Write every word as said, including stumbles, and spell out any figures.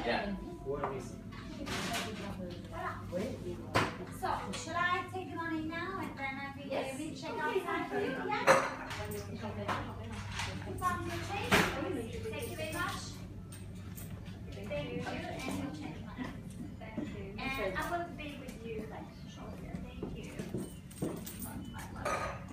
Yeah. So, shall I take the money now and then I will yes. maybe check outside? Yeah. Put on your change. Thank you very much. Thank you and your change. Thank you. And I will be with you like shortly. Thank you.